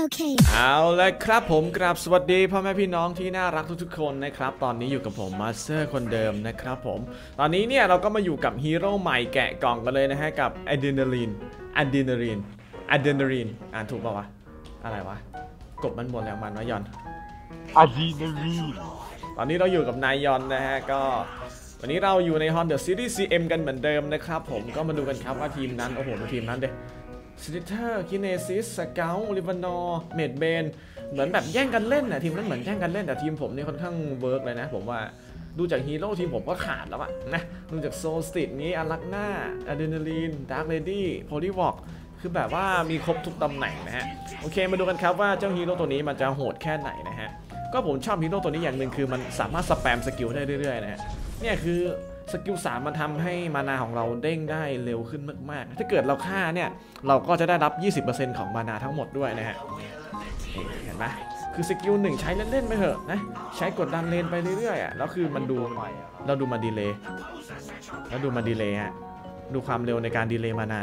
Okay. เอาเลยครับผมกราบสวัสดีพ่อแม่พี่น้องที่น่ารักทุกๆคนนะครับตอนนี้อยู่กับผมมาสเตอร์คนเดิมนะครับผมตอนนี้เนี่ยเราก็มาอยู่กับฮีโร่ใหม่แกะกล่องกันเลยนะฮะกับอะดรีนาลีนอ่านถูกป่าวะอะไรวะกบมันหมดแล้วมันวะยอนอะดรีนาลีนตอนนี้เราอยู่กับนายยอนนะฮะก็วันนี้เราอยู่ใน Honda Series CM กันเหมือนเดิมนะครับผมก็มาดูกันครับว่าทีมนั้นโอ้โหดูทีมนั้นเด้สติเตอร์คินเนซิสสเกลลิวานอร์เมดเบนเหมือนแบบแย่งกันเล่นนะทีมนั้นเหมือนแย่งกันเล่นแต่ทีมผมนี่ค่อนข้างเวิร์กเลยนะผมว่าดูจากฮีโร่ทีมผมก็ขาดแล้วอะนะดูจากโซสติดนี้อารักหน้าอะดรีนาลีนดาร์คเลดี้โพลีวอล์กคือแบบว่ามีครบทุกตำแหน่งนะฮะโอเคมาดูกันครับว่าเจ้าฮีโร่ตัวนี้มันจะโหดแค่ไหนนะฮะก็ผมชอบฮีโร่ตัวนี้อย่างหนึ่งคือมันสามารถสแปมสกิลได้เรื่อยๆนะฮะเนี่ยคือสกิล3มันทำให้มานาของเราเด้งได้เร็วขึ้นมากๆถ้าเกิดเราฆ่าเนี่ยเราก็จะได้รับ 20% ของมานาทั้งหมดด้วยนะฮะเห็นไหมคือสกิล1ใช้เล่นๆไปเถอะนะใช้กดดันเลนไปเรื่อยๆอ่ะแล้วคือมันดูเราดูมาดีเลย์ฮะดูความเร็วในการดีเลย์มานา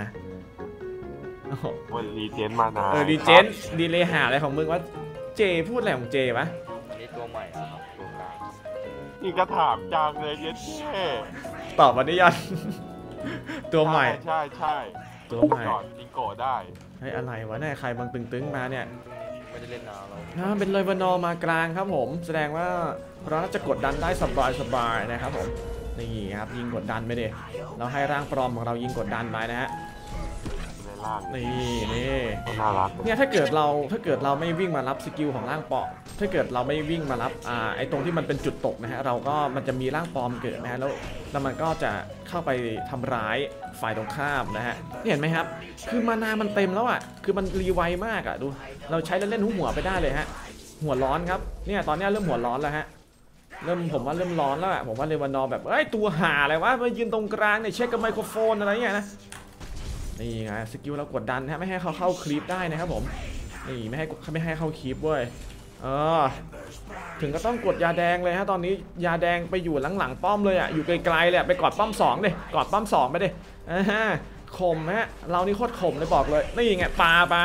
วันรีเจนมานารีเจนดีเลย์หาอะไรของมึงวะเจพูดอะไรของเจวะนี่ตัวใหม่ครับตัวกลางนี่ก็ถามจังเลยเย็นแค่ตอบมาได้ยังตัวใหม่ใช่ตัวใหม่ก่อนจิงโกได้ให้อะไรวะเนี่ยใครบางตึงๆมาเนี่ยไม่ได้เล่นนานแล้วเป็นเลวานอมากลางครับผมแสดงว่าเราจะกดดันได้สบายนะครับผมนี่ครับยิงกดดันไปดิเราให้ร่างปลอมของเรายิงกดดันไปนะฮะนี่น่ารักเนี่ยถ้าเกิดเราไม่วิ่งมารับสกิลของร่างปลอมถ้าเกิดเราไม่วิ่งมารับไอ้ตรงที่มันเป็นจุดตกนะฮะเราก็มันจะมีร่างปลอมเกิดนะฮะแล้วมันก็จะเข้าไปทำร้ายฝ่ายตรงข้ามนะฮะเห็นไหมครับคือมานามันเต็มแล้วอ่ะคือมันรีไวมากอ่ะดูเราใช้เล่นหัวไปได้เลยฮะหัวร้อนครับเนี่ยตอนนี้เริ่มหัวร้อนแล้วฮะผมว่าเริ่มร้อนแล้วอ่ะผมว่าเลวานอแบบตัวหาอะไรวะมายืนตรงกลางเนี่ยเช็คกับไมโครโฟนอะไรเงี้ยนะนี่ไงสกิลเรากดดันฮะไม่ให้เขาเข้าคลิปได้นะครับผมนี่ไม่ให้เข้าคลิปเว้ยถึงก็ต้องกดยาแดงเลยฮะตอนนี้ยาแดงไปอยู่หลังป้อมเลยอ่ะอยู่ไกลๆเลยไปกอดป้อม2เลยกอดป้อม2ไปดิข่มฮะเรานี่โคตรข่มเลยบอกเลยนี่ไงปาไป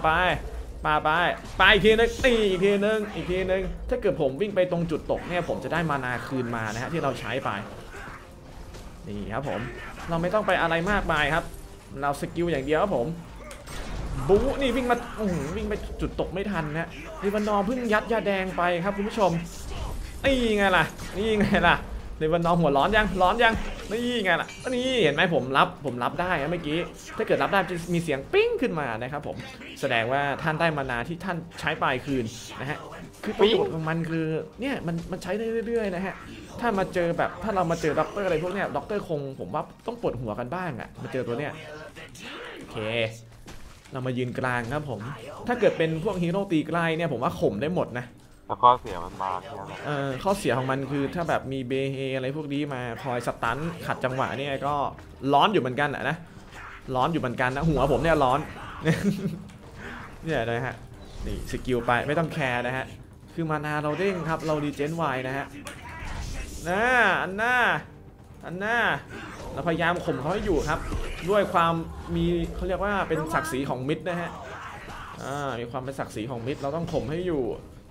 อีกทีนึงตีอีกทีนึงถ้าเกิดผมวิ่งไปตรงจุดตกเนี่ยผมจะได้มานาคืนมานะฮะที่เราใช้ไปนี่ครับผมเราไม่ต้องไปอะไรมากมายครับเราสกิลอย่างเดียวครับผมบู๊นี่วิ่งไปจุดตกไม่ทันนะเลวานอร์เพิ่งยัดยาแดงไปครับคุณผู้ชมนี่ไงล่ะเลวานอร์หัวร้อนยังนี่ไงล่ะนี่เห็นไหมผมรับได้เมื่อกี้ถ้าเกิดรับได้จะมีเสียงปิ้งขึ้นมานะครับผมแสดงว่าท่านได้มานาที่ท่านใช้ปลายคืนนะฮะคือประโยชน์ของมันคือเนี่ยมันใช้ได้เรื่อยๆนะฮะถ้าเรามาเจอด็อกเตอร์อะไรพวกเนี้ยด็อกเตอร์คงผมว่าต้องปวดหัวกันบ้างอ่ะมาเจอตัวเนี้ยโอเคเรามายืนกลางครับผมถ้าเกิดเป็นพวกฮีโร่ตีใกล้เนี่ยผมว่าข่มได้หมดนะแล้วก็เสียมันมาข้อเสียของมันคือถ้าแบบมีเบเฮอะไรพวกนี้มาคอยสตันขัดจังหวะเนี่ยก็ร้อนอยู่เหมือนกันนะร้อนอยู่เหมือนกันนะหัวผมเนี่ยร้อนเนี่ยนะฮะนี่สกิลไปไม่ต้องแคร์นะฮะคือมานาเราเด้งครับเราดีเจนไวนะฮะอันหน้าเราพยายามข่มเขาให้อยู่ครับด้วยความมีเขาเรียกว่าเป็นศักดิ์ศรีของมิตรนะฮะมีความเป็นศักดิ์ศรีของมิตรเราต้องข่มให้อยู่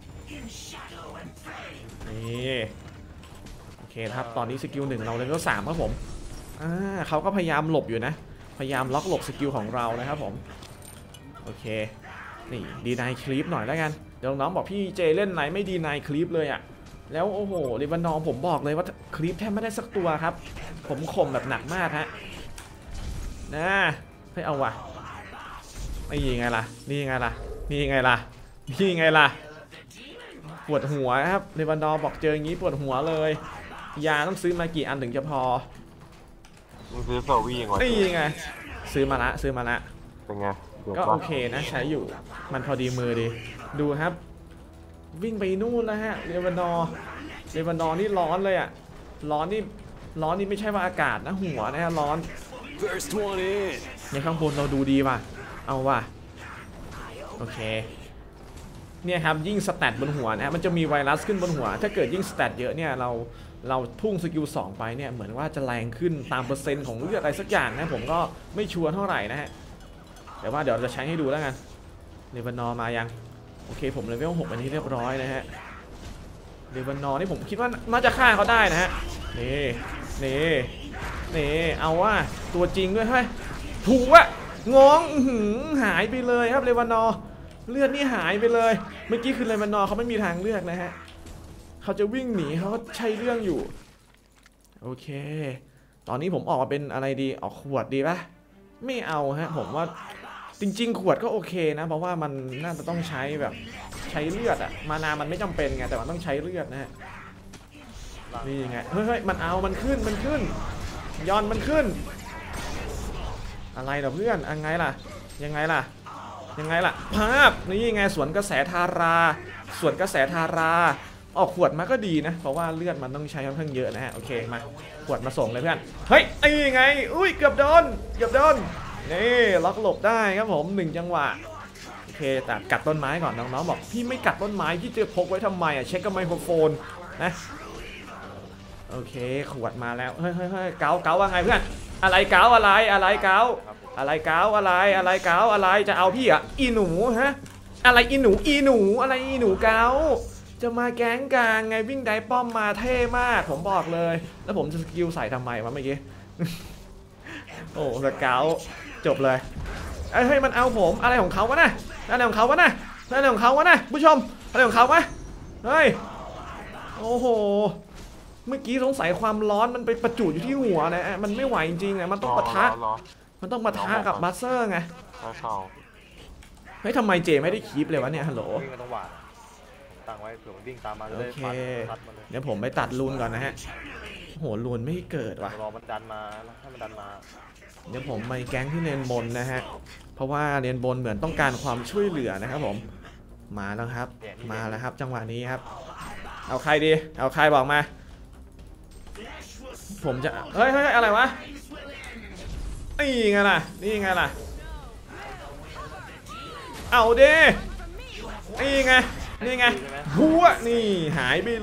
นี่โอเคครับตอนนี้สกิล1เราเลยก็3ครับผมเขาก็พยายามหลบอยู่นะพยายามล็อกหลบสกิลของเรานะครับผมโอเคนี่ดีนายคลิปหน่อยแล้วกันเดี๋ยวน้องบอกพี่เจเล่นไหนไม่ดีนายคลิปเลยอ่ะแล้วโอ้โหเลวานอร์ผมบอกเลยว่าคลิปแทบไม่ได้สักตัวครับผมข่มแบบหนักมากฮะให้เอาว่ะนี่ไงล่ะปวดหัวครับเลวานอร์บอกเจออย่างนี้ปวดหัวเลยยาต้องซื้อมากี่อันถึงจะพอซื้อโซวี่ก่อนนี่ไงซื้อมาละเป็นไงก็โอเคนะใช้อยู่มันพอดีมือดีดูครับวิ่งไปนู่นแล้วฮะเลวานอร์นี่ร้อนเลยอ่ะร้อนนี่ไม่ใช่ว่าอากาศนะหัวนะฮะร้อนในข้างบนเราดูดีว่ะเอาว่ะโอเคเนี่ยครับยิ่งสแตทบนหัวนะมันจะมีไวรัสขึ้นบนหัวถ้าเกิดยิ่งสแตทเยอะเนี่ยเราพุ่งสกิล2ไปเนี่ยเหมือนว่าจะแรงขึ้นตามเปอร์เซ็นต์ของเลือดอะไรสักอย่างนะผมก็ไม่ชัวร์เท่าไหร่นะฮะแต่ว่าเดี๋ยวจะใช้ให้ดูแล้วกันเลวานอร์มายังโอเคผมเลเวล6เป็นที่เรียบร้อยนะฮะเลวานอร์นี่ผมคิดว่าน่าจะฆ่าเขาได้นะฮะนี่เอาว่าตัวจริงด้วยเฮ้ยถูกอะงงหายไปเลยครับเลวานอร์เลือดนี่หายไปเลยเมื่อกี้คือเลวานอร์เขาไม่มีทางเลือกนะฮะเขาจะวิ่งหนีเขาใช้เรื่องอยู่โอเคตอนนี้ผมออกมาเป็นอะไรดีออกขวดดีปะไม่เอาฮะผมว่าจริงๆขวดก็โอเคนะเพราะว่ามันน่าจะต้องใช้แบบใช้เลือดอะมานามันไม่จำเป็นไงแต่มันต้องใช้เลือดนะฮะนี่ไงเฮ้ยมันขึ้นย้อนมันขึ้นอะไรล่ะเพื่อนยังไงล่ะภาพนี่ไงสวนกระแสทาราออกขวดมาก็ดีนะเพราะว่าเลือดมันต้องใช้ค่อนข้างเยอะนะฮะโอเคมาขวดมาส่งเลยเพื่อนเฮ้ยนี่ไงอุ้ยเกือบโดนนี่ล็อกหลบได้ครับผม1จังหวะโอเคแต่กัดต้นไม้ก่อนน้องๆบอกพี่ไม่กัดต้นไม้พี่จะพกไว้ทำไมอ่ะเช็คกับไมโครโฟนนะโอเคขวดมาแล้วเฮ้ยเกาว่าไงเพื่อนอะไรเกาจะเอาพี่อ่ะอีหนูฮะอะไรอีหนูอะไรอีหนูเกาจะมาแก๊งกลางไงวิ่งได้ป้อมมาเท่มากผมบอกเลยแล้วผมจะสกิลใส่ทำไมวะเมื่อกี้ โอ้สเกลจบเลยเฮ้ยมันเอาผมอะไรของเขาวะนะผู้ชมอะไรของเขาวะเฮ้ยโอ้โหเมื่อกี้สงสัยความร้อนมันไปประจุอยู่ที่หัวนะมันไม่ไหวจริงๆมันต้องปะทะกับบัสเซอร์ไงเฮ้ยทำไมเจไม่ได้คีปเลยวะเนี่ยฮัลโหลวิ่งมาต้องหวานตั้งไว้เผื่อมันวิ่งตามมาเลยโอเคเดี๋ยวผมไปตัดรูนก่อนนะฮะโหรูนไม่เกิดว่ะรอมันดันมาให้มันดันมาเดี๋ยวผมไปแก๊งที่เลนบนนะฮะเพราะว่าเลนบนเหมือนต้องการความช่วยเหลือนะครับผมมาแล้วครับจังหวะนี้ครับเอาใครดีเอาใครบอกมาผมจะเฮ้ยอะไรวะนี่ไงล่ะเอาดินี่ไงหัวนี่หายไป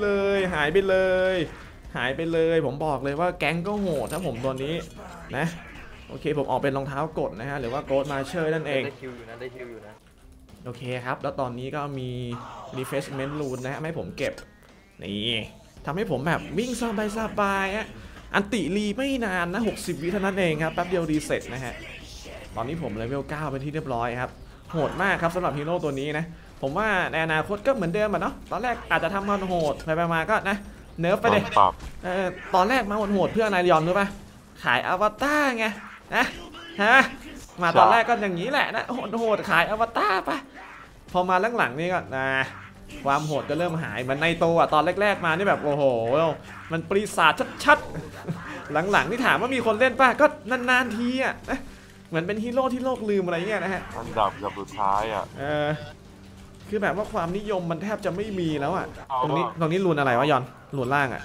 เลยผมบอกเลยว่าแก๊งก็โหดถ้าผมตัวนี้นะโอเคผมออกเป็นรองเท้ากดนะฮะหรือว่าโกดมาเชอร์นั่นเองได้คิวอยู่นะโอเคครับแล้วตอนนี้ก็มี refreshment rune นะฮะให้ผมเก็บนี่ทำให้ผมแบบวิ่งสบายฮะอันติรีไม่นานนะ60วิเท่านั้นเองครับแป๊บเดียวรีเซ็ตนะฮะตอนนี้ผมเลเวล9เป็นที่เรียบร้อยครับโหดมากครับสำหรับฮีโร่ตัวนี้นะผมว่าในอนาคตก็เหมือนเดิมอ่ะเนาะตอนแรกอาจจะทำมันโหดไปมาก็นะเนิร์ฟไปเลยตอนแรกมาโหดเพื่อนายอนรู้ป่ะขายอวตารไงนะฮะมาตอนแรกก็อย่างนี้แหละนะโหดขายอวตารปะพอมาหลังๆนี่ก็นะความโหดก็เริ่มหายเหมือนในโตอ่ะตอนแรกๆมานี่แบบโอ้โหมันปีศาจชัดๆหลังๆนี่ถามว่ามีคนเล่นป่ะก็นานๆทีอ่ะนะเหมือนเป็นฮีโร่ที่โลกลืมอะไรเงี้ยนะฮะอันดับกับสุดท้ายอ่ะคือแบบว่าความนิยมมันแทบจะไม่มีแล้วอ่ะตรงนี้รูนอะไรวะยอนรูนล่างอ่ะ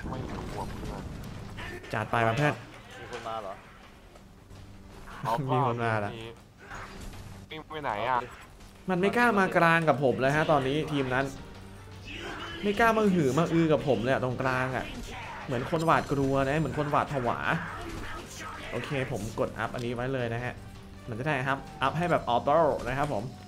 จัดไปมาเพื่อนมีคนมาเหรอมีคนมาแล้ววิ่งไปไหนอ่ะมันไม่กล้ามากลางกับผมเลยฮะตอนนี้ทีมนั้นไม่กล้ามาหือมากับผมเลยตรงกลางอ่ะเหมือนคนหวาดกลัวนะเหมือนคนหวาดผวาโอเคผมกดอัพอันนี้ไว้เลยนะฮะมันจะได้ครับอัพให้แบบออโต้นะครับ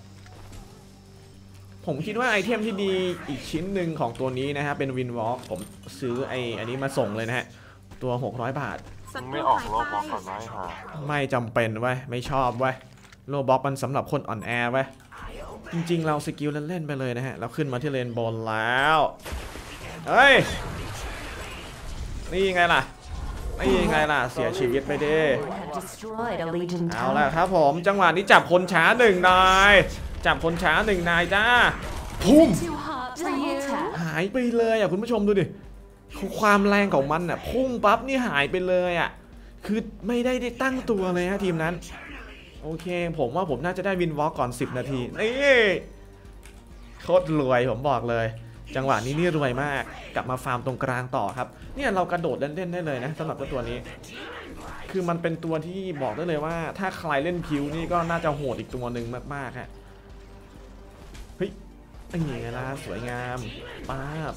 ผมคิดว่าไอเทมที่ดีอีกชิ้นหนึ่งของตัวนี้นะฮะเป็นวินวอล์กผมซื้ออันนี้มาส่งเลยนะฮะตัว600 บาทไม่ออกโลบ็อกก่อนไหมฮะไม่จำเป็นไว้ไม่ชอบไว้โลบ็อกมันสำหรับคนอ่อนแอไว้จริงๆเราสกิลเล่นๆไปเลยนะฮะเราขึ้นมาที่เลนบนแล้วเฮ้ยนี่ไงล่ะเสียชีวิตไปดิเอาละครับผมจังหวะนี้จับคนช้า1 นายจ้าพุ่มหายไปเลยอ่ะคุณผู้ชมดูดิความแรงของมันอ่ะพุ่งปั๊บนี่หายไปเลยอ่ะคือไม่ได้ตั้งตัวเลยฮะทีมนั้นโอเคผมว่าผมน่าจะได้วินวอล์กก่อน10 นาทีนี่โคตรรวยผมบอกเลยจังหวะนี้นี่รวยมากกลับมาฟาร์มตรงกลางต่อครับเนี่ยเรากระโดดเล่นได้เลยนะสำหรับตัวนี้คือมันเป็นตัวที่บอกได้เลยว่าถ้าใครเล่นพิวนี่ก็น่าจะโหดอีกตัวหนึ่งมากๆฮะเฮ้ยอย่างเงี้ยนะสวยงามป้าบ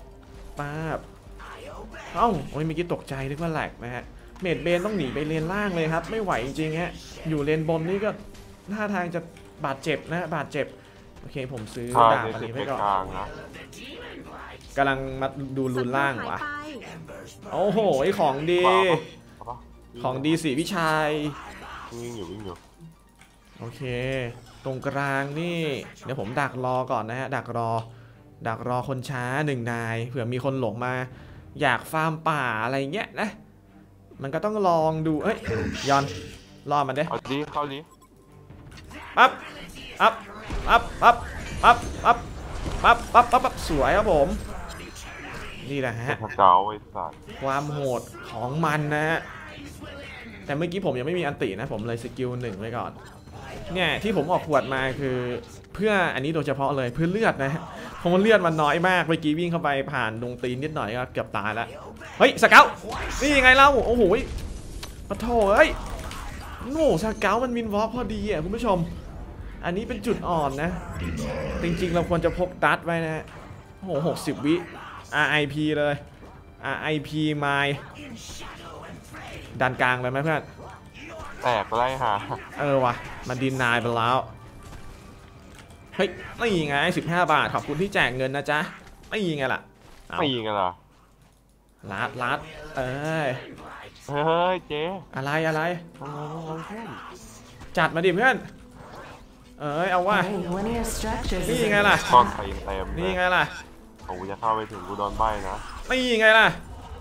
เอ้าโอ้ยเมื่อกี้ตกใจนึกว่าแหลกนะฮะเมดเบนต้องหนีไปเลนล่างเลยครับไม่ไหวจริงๆฮะอยู่เลนบนนี่ก็ท่าทางจะบาดเจ็บนะบาดเจ็บโอเคผมซื้อถ้าดาบในอันสิบนี้ไปไว้ก่อนกลางนะกำลังมาดูรูนล่างวะโอ้โหไอของดีเอาปะของดีสีวิชัยวิ่งอยู่โอเค ตรงกลางนี่ เดี๋ยวผมดักรอก่อนนะฮะ ดักรอคนช้าหนึ่งนายเผื่อมีคนหลงมา อยากฟาร์มป่าอะไรเงี้ยนะ มันก็ต้องลองดูเอ้ยยอนรอมันเด้เอาดิเข้าดิปั๊บปั๊บปั๊บปั๊บปั๊บปั๊บปั๊บปั๊บปั๊บสวยครับผม นี่แหละฮะสเกาไอ้สัตว์ความโหดของมันนะฮะ แต่เมื่อกี้ผมยังไม่มีอันตินะผมเลยสกิล1ไว้ก่อน เนี่ยที่ผมออกขวดมาคือเพื่ออันนี้โดยเฉพาะเลยเพื่อเลือดนะฮะเพราะมันเลือดมันน้อยมากเมื่อกี้วิ่งเข้าไปผ่านดงตีนนิดหน่อยก็เกือบตายแล้วเฮ้ยสเกลนี่ยังไงเล่าโอ้โหปะโถเอ้ยโน่สเกลมันมินวอล์กพอดีอ่ะคุณผู้ชมอันนี้เป็นจุดอ่อนนะจริงๆเราควรจะพกดัตไว้นะฮะโอ้โห60 วิ RIP เลย RIP ไมล์ดันกลางเลยไหมเพื่อนแตกไล่หาว่ะมันดินนายไปแล้วเฮ้ยไม่ยิงไง15 บาทขอบคุณที่แจกเงินนะจ๊ะไม่ยิงไงล่ะไม่ยิงกันเหรอลัดเอ้ยเฮ้ยเจ๊อะไรจัดมาดิเพื่อนเอาว่านี่ไงล่ะตอนตีนเต็มนี่ไงล่ะกูจะเข้าไปถึงกูโดนใบนะนี่ไงล่ะ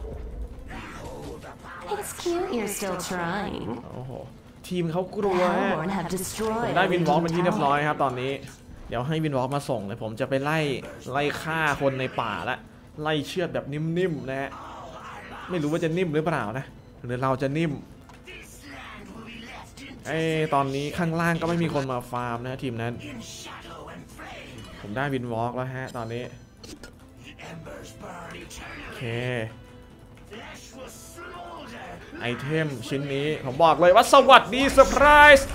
It's cute you're still trying. โอ้โหทีมเขากลัว Hellborn have ผม destroyed ได้ our วินวอล์กเป็นที่เรียบร้อย tower. ครับตอนนี้เดี๋ยวให้วินวอล์กมาส่งเลยผมจะไปไล่ฆ่าคนในป่าละไล่เชือดแบบนิ่มๆนะฮะไม่รู้ว่าจะนิ่มหรือเปล่านะหรือเราจะนิ่มตอนนี้ข้างล่างก็ไม่มีคนมาฟาร์มนะทีมนั้นผมได้วินวอล์กแล้วฮะตอนนี้โอเคไอเทมชิ้นนี้ผมบอกเลยว่าสวัสดีเซอร์ไพรส์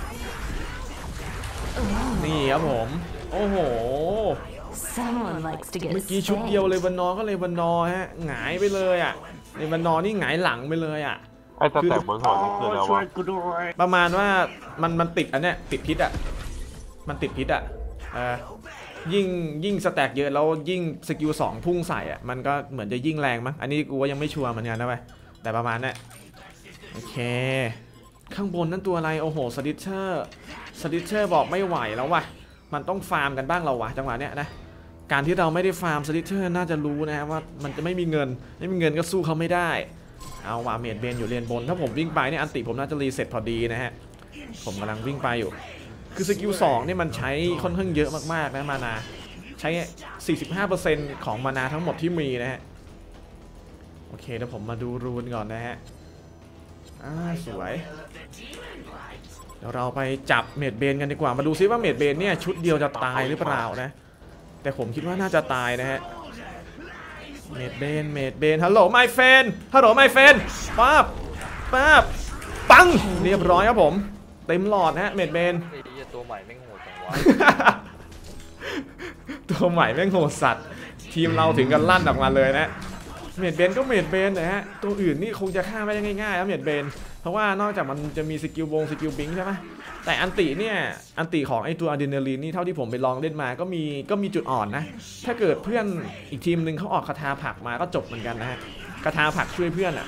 นี่ครับผมโอ้โห Someone likes to get เมื่อกี้ชุดเดียวเลยวันนอก็เลยวันนอฮะหงายไปเลยอ่ะในวันนอนี่หงายหลังไปเลยอ่ะไอ้ตะแตกบนหัวนี่คือแล้ววะประมาณว่ามันติดอันเนี้ยติดพิษอ่ะมันติดพิษอ่ะยิ่งสแต็กเยอะแล้วยิ่งสกิล2พุ่งใส่อ่ะมันก็เหมือนจะยิ่งแรงมั้งอันนี้กูว่ายังไม่ชัวร์เหมือนกันนะเว้ยแต่ประมาณนั้นโอเคข้างบนนั่นตัวอะไรโอ้โหสลิเชอร์บอกไม่ไหวแล้วว่ะมันต้องฟาร์มกันบ้างเราวะจังหวะเนี้ยนะการที่เราไม่ได้ฟาร์มสลิเชอร์น่าจะรู้นะว่ามันจะไม่มีเงินก็สู้เขาไม่ได้เอาว่ะเมดเบนอยู่เลนบนถ้าผมวิ่งไปเนี่ยอันติผมน่าจะรีเซ็ตพอดีนะฮะผมกำลังวิ่งไปอยู่คือสกิล2นี่มันใช้ค่อนข้างเยอะมากๆนะมานาใช้ 45% ของมานาทั้งหมดที่มีนะฮะโอเคเดี๋ยวผมมาดูรูนก่อนนะฮะสวยเดี๋ยวเราไปจับเมดเบนกันดีกว่ามาดูซิว่าเมดเบนเนี่ยชุดเดียวจะตายหรือเปล่านะแต่ผมคิดว่าน่าจะตายนะฮะเมดเบนฮัลโหลไมเฟนปั๊บปังเรียบร้อยครับผมเต็มหลอดฮะเมดเบนไอ้เหี้ยตัวใหม่แม่งโหดจังวะตัวใหม่แม่งโหดสัตว์ทีมเราถึงกันลั่นออกมาเลยนะเมดเบนก็เมดเบนนะฮะตัวอื่นนี่คงจะฆ่าไม่ได้ง่ายๆครับเมดเบนเพราะว่านอกจากมันจะมีสกิลบิงใช่ไหมแต่อันติเนี่ยอันติของไอตัวอะดรีนาลีนนี่เท่าที่ผมไปลองเล่นมาก็มีจุดอ่อนนะถ้าเกิดเพื่อนอีกทีมหนึ่งเขาออกคาถาผักมาก็จบเหมือนกันนะฮะคาถาผักช่วยเพื่อนอ่ะ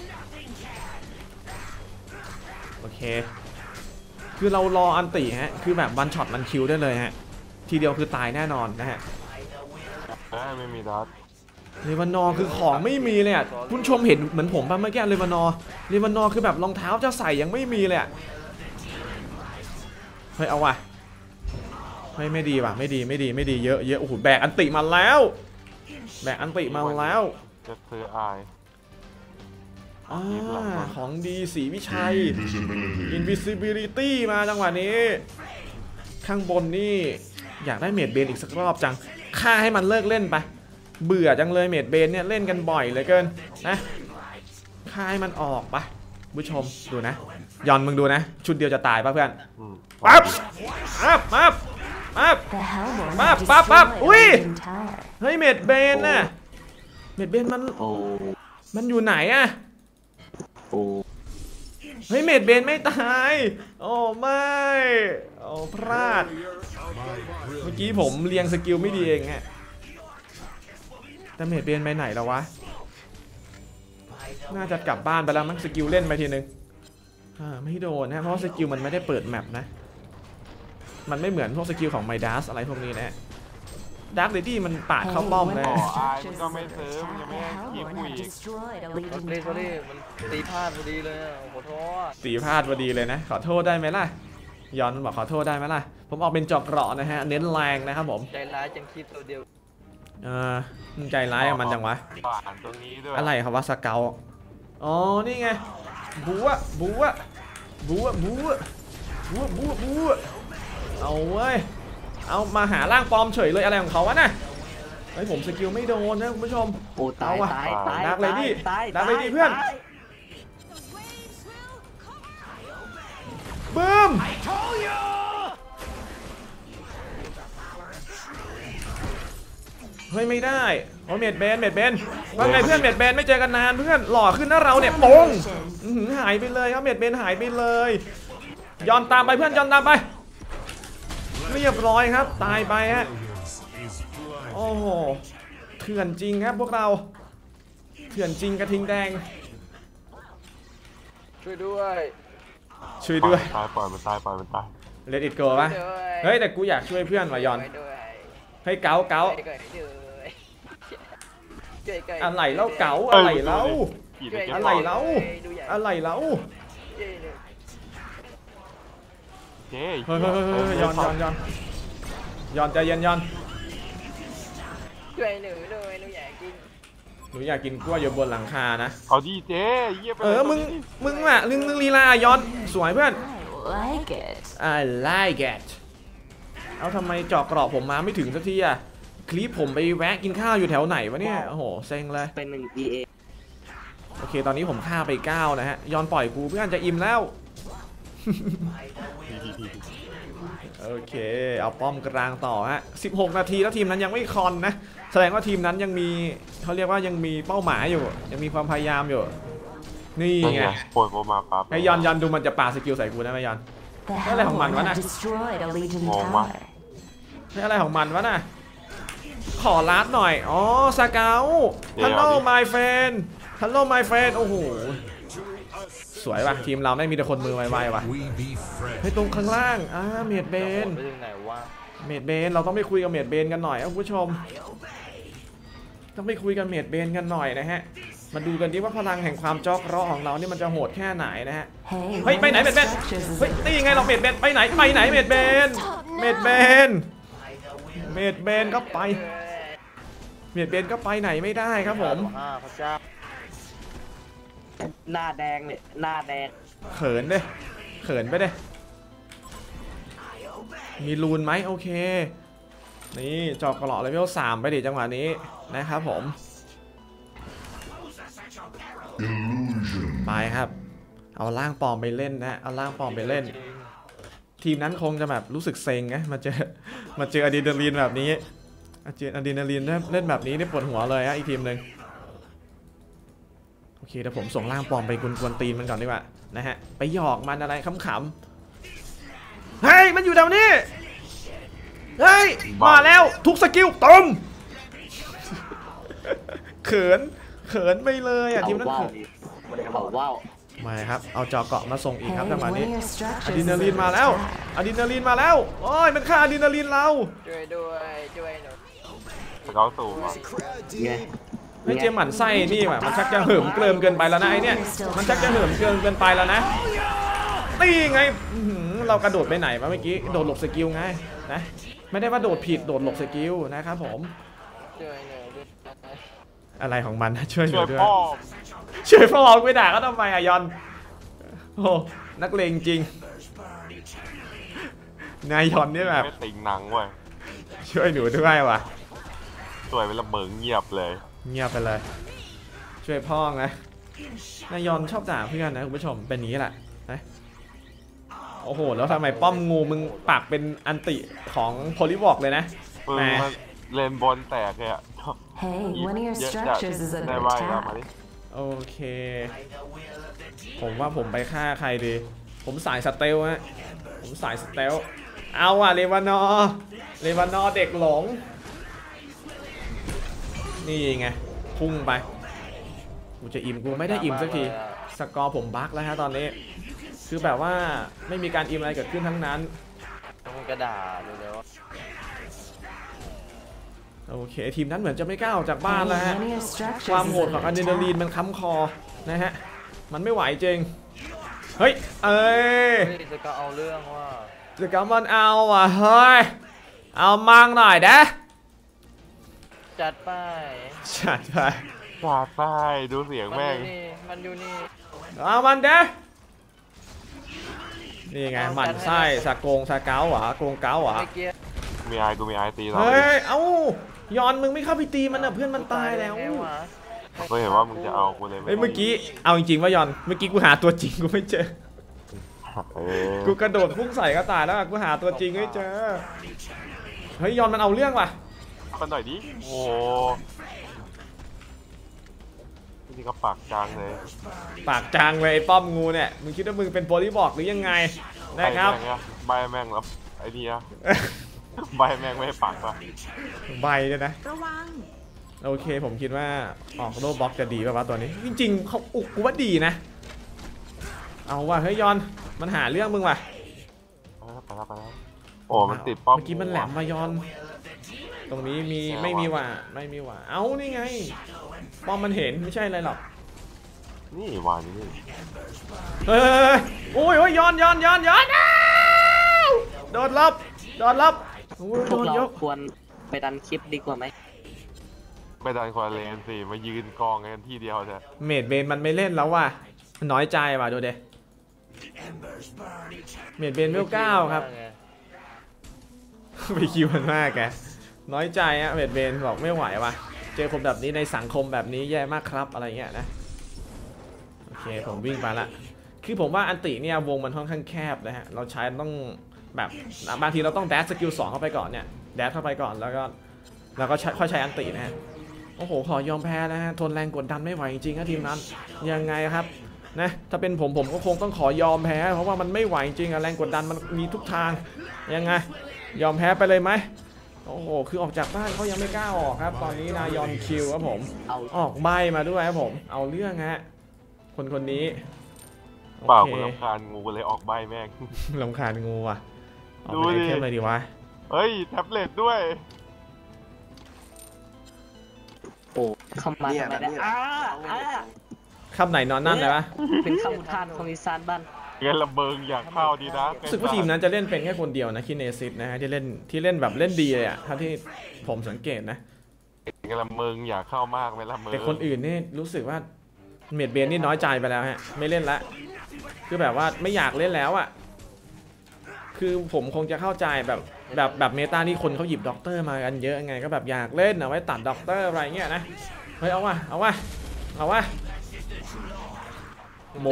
โอเคคือเรารออันติฮะคือแบบวันช็อตมันคิวได้เลยฮะทีเดียวคือตายแน่นอนนะฮะไม่มีดัตเลวานอร์คือของไม่มีเลยอ่ะคุณชมเห็นเหมือนผมป่ะเมื่อกี้เลวานอร์คือแบบรองเท้าจะใส่ยังไม่มีเลยอ่ะเฮ้ยเอาว่ะไม่ดีว่ะไม่ดีเยอะโอ้โหแบกอันติมาแล้วจะซื้ออายของดีสีวิชัย Invisibility มาจังหวะนี้ข้างบนนี่อยากได้เมดเบนอีกสักรอบจังฆ่าให้มันเลิกเล่นไปเบื่อจังเลยเมดเบนเนี่ยเล่นกันบ่อยเหลือเกินนะฆ่าให้มันออกไปผู้ชมดูนะยอนมึงดูนะชุดเดียวจะตายป่ะเพื่อนปั๊บอุ้ยเฮ้ยเมดเบนน่ะเมดเบนมันอยู่ไหนอะเฮ้ยเมดเบนไม่ตายโอ้ไม่โอ้พลาดเมื่อกี้ผมเรียงสกิลไม่ดีเองฮะแต่เมดเบนไปไหนแล้ววะน่าจะกลับบ้านไปแล้วมั้งสกิลเล่นไปทีนึงไม่โดนนะเพราะสกิลมันไม่ได้เปิดแมปนะมันไม่เหมือนพวกสกิลของไมดัสอะไรพวกนี้นะดาร์คเลดี้มันปาดเข้าป้อมนะอายมันก็ไม่ซื้อมันยังไม่ให้ขี้คุยอีกนี่มันตีพลาดพอดีเลยอ่ะขอโทษตีพลาดพอดีเลยนะขอโทษได้ไหมล่ะย้อนบอกขอโทษได้ไหมล่ะผมออกเป็นจอกเกราะนะฮะเน้นแรงนะครับผมใจร้ายจังคิดตัวเดียวมันใจร้ายกับมันจังวะอ่านตรงนี้ด้วยอะไรครับว่าสเกลอ๋อนี่ไงบัวเอาเว้ยเอามาหาร่างปลอมเฉยเลยอะไรของเขาวะน่ะเฮ้ยผมสกิลไม่โดนนะคุณผู้ชมโอ้ตายตายตายดักเลยดิตายดักเลยดิเพื่อนบึ้มเฮ้ยไม่ได้โอ้เมดเบนว่าไงเพื่อนเมดเบนไม่เจอกันนานเพื่อนหล่อขึ้นนะเราเนี่ยปงหายไปเลยครับเมดเบนหายไปเลยย้อนตามไปเพื่อนย้อนตามไปเรียบร้อยครับตายไปฮะโอ้โหเถื่อนจริงครับพวกเราเถื่อนจริงกระทิงแดงช่วยด้วยช่วยด้วยตายปล่อยมันตายเลดอิดโกป่ะเฮ้ยแต่กูอยากช่วยเพื่อนว่ะยอนเฮ้ยเก๋าอะไรเล่าเก๋าอะไรเล่าอะไรเล่าเจ๊เฮ้ยยอนใจเย็นยอนช่วยหนูด้วยหนูอยากกินหนูอยากกินกล้วยอยู่บนหลังคานะเอาดิเจ๊เยี่ยไปมึงอ่ะลึงลีลายอนสวยเพื่อน Like it. I like it เอาทำไมเจาะเกราะผมมาไม่ถึงสักทีอะคลิปผมไปแวะกินข้าวอยู่แถวไหนวะเนี่ยโอ้โหเซ็งเลยเป็น1 EA โอเคตอนนี้ผมฆ่าไป9นะฮะยอนปล่อยกูเพื่อนจะอิ่มแล้ว โอเคเอาป้อมกลางต่อฮะ16 นาทีแล้วทีมนั้นยังไม่คอนนะแสดงว่าทีมนั้นยังมีเขาเรียกว่ายังมีเป้าหมายอยู่ยังมีความพยายามอยู่นี่ไงปวดโปมาปั๊บไอยอนดูมันจะปาสกิลใส่กูได้ไหมยอน The Cái này không mạnh quá Hellborn nè. have destroyed a Legion Ngon quá. tower. นี่อะไรของมันวะน่ะขอลัดหน่อยอ๋อสเกล Hello my friend Hello my friend โอ้โหสวยว่ะทีมเราไม่มีแต่คนมือไวๆว่ะเฮ้ยตรงข้างล่างเมดเบนไปถึงไหนวะเมดเบนเราต้องไปคุยกับเมดเบนกันหน่อยคุณผู้ชมต้องไปคุยกับเมดเบนกันหน่อยนะฮะมาดูกันดิว่าพลังแห่งความจอกเกราะของเรานี่มันจะโหดแค่ไหนนะฮะ Hey, เฮ้ย one ไป of ไหน the เมดเบน structures is เฮ้ยนี่ไงเราเมดเบนไปไหนเมดเบนก็ไปเมดเบนก็ไปไหนไม่ได้ครับผมพระเจ้าหน้าแดงเนี่ยหน้าแดงเขินไปเด้มีรูนไหมโอเคนี่จอกกระหล่อเลเวล3ไปดิจังหวะนี้นะครับผมไปครับเอาล่างปลอมไปเล่นนะเอาล่างปลอมไปเล่น ทีมนั้นคงจะแบบรู้สึกเซ็งนะมาเจออะดรีนาลีนแบบนี้เจออะดรีนาลีนเล่นแบบนี้ได้ปวดหัวเลยฮะอีกทีมหนึ่งโอเคเดี๋ยวผมส่งล่างปลอมไปกวนตีนมันก่อนดีกว่านะฮะไปหยอกมันอะไรขำๆเฮ้ยมันอยู่แถวนี้เฮ้ยมาแล้วทุกสกิลต้มเขินไปเลยอ่ะทีมนั้นเขินว้าวมาครับเอาจอเกาะมาส่งอีก Hey, ครับจังหวะ one นี้ of your อะ structures ดรี is นาลีน under มาแล้ว attack. อะดรีนาลีนมาแล้วโอ้ยมันฆ่าอะดรีนาลีนเราช่วยด้วยช่วยหนูสเกาตูมอ่ะไงไอ้เจมหมันไส้นี่ว่ะมันชักจะเหิมเกลิมเกินไปแล้วนะไอ้เนี่ยมันชักจะเหิมเกินไปแล้วนะนี่ไงเรากระโดดไปไหนมาเมื่อกี้โดดหลบสกิลไงนะไม่ได้ว่าโดดผิดโดดหลบสกิลนะครับผมช่วยหนูด้วยอะไรของมันช่วยหช่นูวยด้วยพ่อช่วยพ่อไปด่าก็ทำไมอะยอนโอ้นักเลงจริงนายยอนเนี่ยแบบไม่ติงหนังเว้ยช่วยหนูด้วยว่ะช่วยเป็นระเบิงเงียบเลยเงียบไปเลย ช่วยพ่อไงนายยอนชอบด่าเพื่อนนะคุณผู้ชมเป็นนี้แหละนะโอ้โหแล้วทำไมป้อมงูมึงปากเป็นอันติของโพลิวอกเลยนะมึงแหมมันเลนบนแตกเลยอ่ะ Hey, one of your เยอะจัด structures is ได้ under ไว้เอามาดิ attack. โอเคผมว่าผมไปฆ่าใครดีผมสายสเตลฮะผมสายสเตลเอาอะเลวานอร์เด็กหลงนี่ไงพุ่งไปกูจะอิ่มกูไม่ได้อิ่มสักทีสกอร์ผมบั๊กแล้วฮะตอนนี้คือแบบว่าไม่มีการอิ่มอะไรเกิดขึ้นทั้งนั้นต้องกระดาษเร็วโอเคทีมนั้นเหมือนจะไม่กล้าออกจากบ้านแล้วฮะ Linear structures ความโหด is ของ under อะดรีนาลีน attack. มันค้ำคอนะฮะมันไม่ไหวจริงเฮ้ยเอ้ยๆนี่จะก็เอาเรื่องว่าจะกำมันเอาอ่ะเฮ้ยเอามั่งหน่อยนะจัดไปจัดไปจาดไปดูเสียงแม่งมันอยู่นี่เอามันเด้นี่ไงหมันไส้สะโกงสะเก้าหวะโกงเก้าหวะไม่เกียร์กูมีไอตีเราเฮ้ยเอ้ายอนมึงไม่เข้าไปตีมันอ่ะเพื่อนมันตายแล้วไงวะก็เห็นว่ามึงจะเอากูเลยเมื่อกี้เอาจริงๆว่ายอนเมื่อกี้กูหาตัวจริงกูไม่เจอเออกูกระโดดพุ่งใส่ก็ตายแล้วอะกูหาตัวจริงไม่เจอเฮ้ยยอนมันเอาเรื่องว่ะมันหน่อยดิโอ้นี่ก็ปากจางเลยปากจางไว้ไอ้ป้อมงูเนี่ยมึงคิดว่ามึงเป็นโพลีบอกหรือยังไงนะครับใบแม่งแล้วไอ้นี่อะใบแม่งไม่ให้ปากป่ะใบเลยนะโอเคผมคิดว่าออกโลบล็อกจะดีป่ะวะตัวนี้จริงๆเขาอุกกูว่าดีนะเอาว่ะเฮ้ยยอนมันหาเรื่องมึงว่ะไปแล้วโอ้มันติดป้อมเมื่อกี้มันแหลมมายอน ตรงนี้มีไม่มีว่ะเอ้านี่ไงป้อมมันเห็นไม่ใช่อะไรหรอกนี่วานนี่เฮ้ยโอ้ยย้อนอ้าวโดนรับโอ้ยพโดวกนเรายกควรไปดันคลิปดีกว่าไหมไม่ดันควาเลนสิมายืนกองกันที่เดียวเถอะเมดเบนมันไม่เล่นแล้วว่ะมันน้อยใจว่ะดูเดเมดเบนเวล9ครับไปคิวมันมากแกน้อยใจอะเมดเบนบอกไม่ไหวว่ะเจอคนแบบนี้ในสังคมแบบนี้แย่มากครับอะไรเงี้ยนะโอเคผมวิ่งไปละคือผมว่าอันติเนี่ยวงมันค่อนข้างแคบนะฮะเราใช้ต้องแบบบางทีเราต้องแดชสกิล2เข้าไปก่อนเนี่ยแดชเข้าไปก่อนแล้วก็ค่อยใช้อันตินะฮะโอ้โหขอยอมแพ้นะฮะทนแรงกดดันไม่ไหวจริงๆครับทีมนั้นยังไงครับนะถ้าเป็นผมก็คงต้องขอยอมแพ้เพราะว่ามันไม่ไหวจริงอะแรงกดดันมันมีทุกทางยังไงยอมแพ้ไปเลยไหมโอ้โหคือออกจากบ้านเขายังไม่กล้าออกครับตอนนี้นายอนคิวครับผมเอาออกใบมาด้วยครับผมเอาเรื่องฮะคนนี้เปล่าโอกูเครำคาญงูเลยออกใบแม่งรำคาญงูอ่ะเอาดูไปดิไอเทมเลยดีวะเฮ้ยแท็บเล็ตด้วยโอ้เข้ามาทำไมได้คำไหนนอนนั่นเลยวะเป็นข้ามุทานของอีสานบ้านเงี้ยระเบิงอยากเข้าดีนะรู้สึกว่าทีมนั้นจะเล่นเป็นแค่คนเดียวนะคิเนซิสนะฮะที่เล่นแบบเล่นดีเลยอะถ้าที่ผมสังเกตนะเงี้ยระเบิงอยากเข้ามากไหมละเมิงแต่คนอื่นนี่รู้สึกว่าเมดเบนนี่น้อยใจไปแล้วฮะไม่เล่นละคือแบบว่าไม่อยากเล่นแล้วอะคือผมคงจะเข้าใจแบบเมตาที่คนเขาหยิบด็อกเตอร์มากันเยอะไงก็แบบอยากเล่นเอาไว้ตัดด็อกเตอร์อะไรเงี้ยนะเฮ้ยเอาวะโบ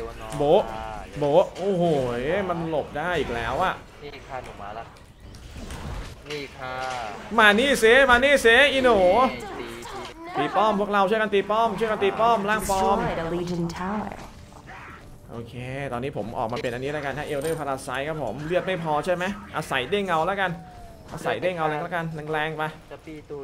โอ้โหมันหลบได้อีกแล้วอะนี่ค่ะหนูมาละนี่ค่ะมานี่เสอีหนูตีตีป้อมพวกเราช่วยกันตีป้อมล่างป้อม Destroyed a Legion tower. โอเคตอนนี้ผมออกมาเป็นอันนี้แล้วกันถ้าเอลเดอร์พาราไซครับผมเลือดไม่พอใช่ไหมอาศัยเด้งเอาแล้วกันอาศัยเด้งเอาแล้วกันแรงๆไปจะปีตูด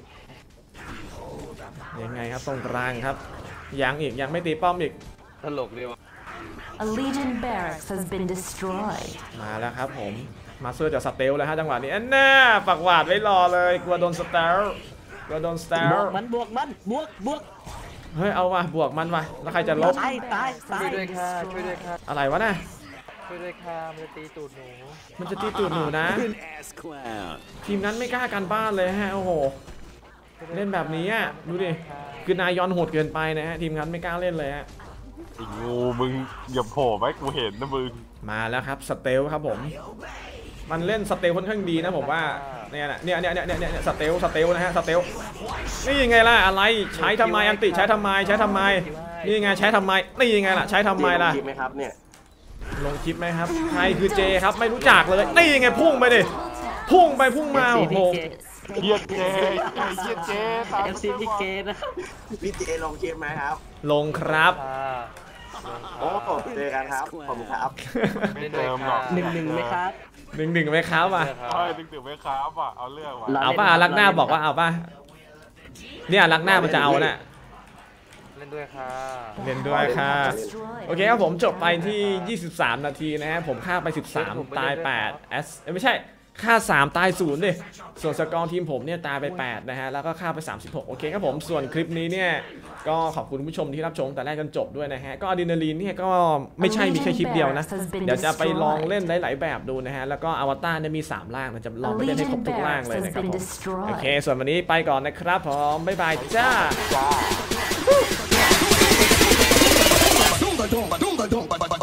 ยังไงครับตรงกลางครับยังไม่ตีป้อมอีกตลกดีวะ A Legion barracks has been destroyed. มาแล้วครับผมมาเซอร์จากสเตลแล้วฮะจังหวะนี้อันน่าปักหวาดไว้รอเลยกลัวโดนสเตลบวกมันบวกเฮ้ยเอาว่ะบวกมันว่ะแล้วใครจะลบตายช่วยด้วยค่ะช่วยด้วยค่ะอะไรวะน่ะช่วยด้วยค่ะมันจะตีตูดหนูมันจะตีตูดหนูนะทีมนั้นไม่กล้ากันบ้านเลยฮะโอ้โหเล่นแบบนี้อ่ะดูดิคือนายอนโหดเกินไปนะฮะทีมนั้นไม่กล้าเล่นเลยฮะไอ้งูมึงอย่าโผล่ไปกูเห็นนะมึงมาแล้วครับสเตลครับผมมันเล่นสเตลค่อนข้างดีนะผมว่าเนี่ยสเตลนะฮะสเตลนี่ยังไงล่ะอะไรใช้ทำไมอันติใช้ทำไมนี่ไงใช้ทำไมนี่ยังไงล่ะใช้ทำไมล่ะลงคลิปไหมครับใครคือเจครับไม่รู้จักเลยนี่ยังไงพุ่งไปดิพุ่งมาโอ้โหเกียดเจเกียดเจตาม FC พี่เกนะครับพี่เจลงเกมไหมครับลงครับโอ้เจอกันครับขอบคุณครับไม่เติมหรอก 1-1ไหมครับ 1-1ไหมครับอ่ะเฮ้ยดึงๆไม่ครับอ่ะเอาเรื่องว่ะเอาป่ะรักหน้าบอกว่าเอาป่ะเนี่ยรักหน้ามันจะเอาน่ะเล่นด้วยค่ะเล่นด้วยค่ะ Destroyed. โอเคครับผมจบไปที่ 23 นาทีนะฮะผมฆ่าไป 13 ตาย8ไม่ใช่ฆ่า3ตาย0ดิส่วนสกอร์ทีมผมเนี่ยตายไป8นะฮะแล้วก็ฆ่าไป36โอเคครับผมส่วนคลิปนี้เนี่ยก็ขอบคุณผู้ชมที่รับชมแต่แรกจนจบด้วยนะฮะก็อะดรีนาลีนเนี่ยก็ไม่ใช่มีแค่คลิปเดียวนะเดี๋ยวจะไปลองเล่นหลายๆแบบดูนะฮะแล้วก็อวตารเนี่ยมี3ร่างนะจะลองไปเล่นให้ครบ Legion ทุกร่าง barracks เลย has นะครับ been ผม destroyed. โอเคส่วนวันนี้ไปก่อนนะครับผมบ๊ายบายจ้าจ้า Dunga dunga dunga dunga